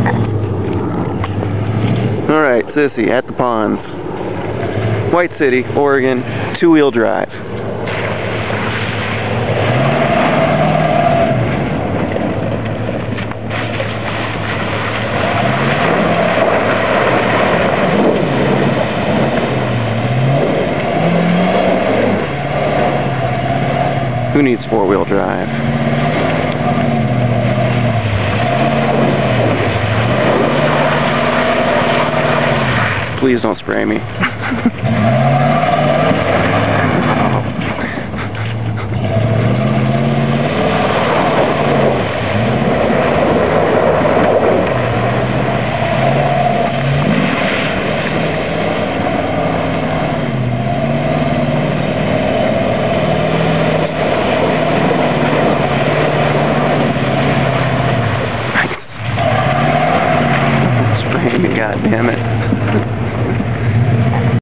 Alright, Sissy, at the ponds. White City, Oregon, 2-wheel drive. Who needs 4-wheel drive? Please don't spray me. Spray me, goddammit.